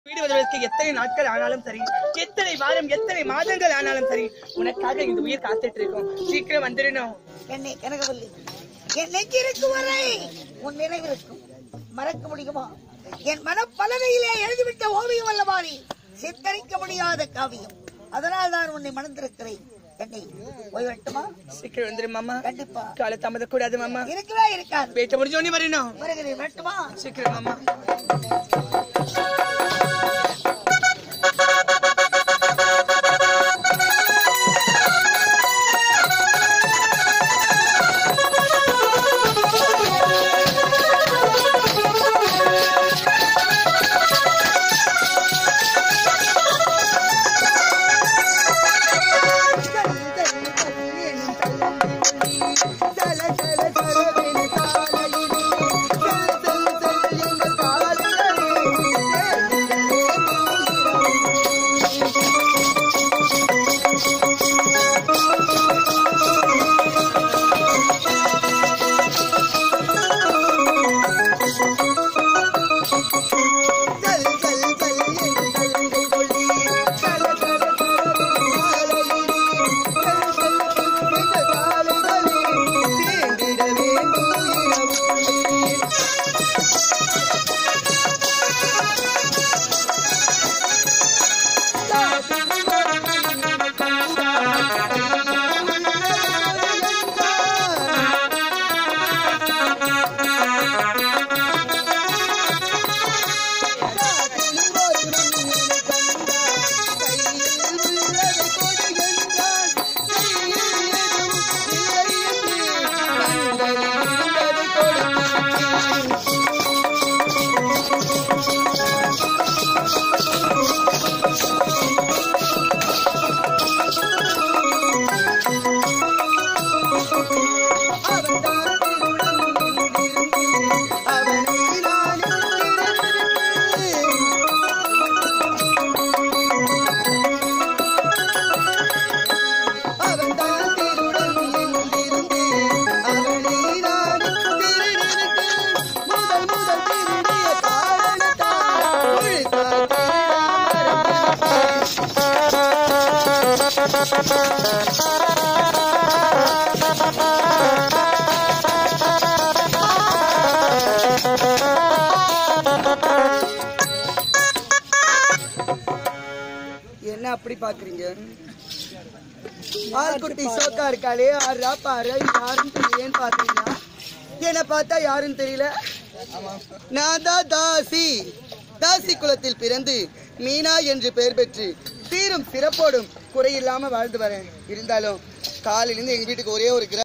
வீடு வருவதற்கு எத்தனை நாட்கள் ஆனாலும் சரி, எத்தனை வாரம் எத்தனை மாதங்கள் ஆனாலும் சரி, உனக்காக இந்த உயிர் காத்துட்டு இருக்கோம். சீக்கிரம் வந்துடணும். என்னை கனகவல்லி, என் நெஞ்சிருக்கு வரை உன் நினைவிருக்கும். மறக்க முடியுமா? என் மனப்பலகையிலே எழுதிவிட்ட ஓவியம் அல்லவாரி, சித்தரிக்க முடியாத காவியம். அதனால் தான் உன்னை மணந்திருக்கிறேன். என்னை போய்விட்டுமா? சீக்கிரம் வந்துடும் மாமா. கண்டிப்பா காலை தாமத கூடாது மாமா. இருக்கவே இருக்காது. பேட்ட முடிஞ்சோடனே வரணும். வருகிறேன், வரட்டுமா? சீக்கிரம் மாமா. என்ன அப்படி பாக்குறீங்க? ஆள்குட்டி சோக்கா இருக்காளே, ஆறா பாரு, யாரும் தெரியலன்னு பாக்குறீங்களா? என்ன பார்த்தா யாரும் தெரியல. நான் தான் தாசி. தாசி குலத்தில் பிறந்து மீனா என்று பெயர் பெற்று சீரும் சிறப்போடும் குறையில்லாம வாழ்ந்து வரேன். இருந்தாலும் காலையிலிருந்து எங்க வீட்டுக்கு ஒரே ஒரு